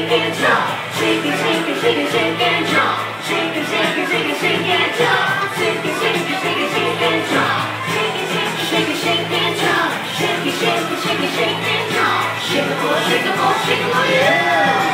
shake and jump. Shake and shake and shake and shake and jump. Shake and shake and shake and shake and jump. Shake and shake and shake and shake and jump. Shake and shake and shake and jump. Shake and shake and shake and shake and jump. Shake the boy, yeah.